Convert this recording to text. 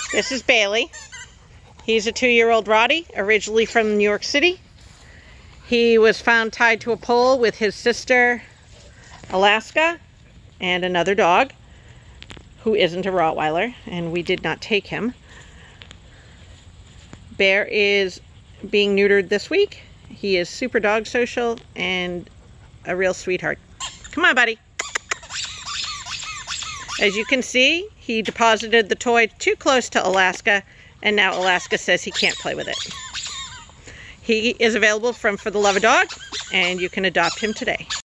This is Bailey. He's a 2-year-old Rottie, originally from New York City. He was found tied to a pole with his sister, Alaska, and another dog, who isn't a Rottweiler, and we did not take him. Bear is being neutered this week. He is super dog social and a real sweetheart. Come on, buddy. As you can see, he deposited the toy too close to Alaska, and now Alaska says he can't play with it. He is available from For the Love of Dog, and you can adopt him today.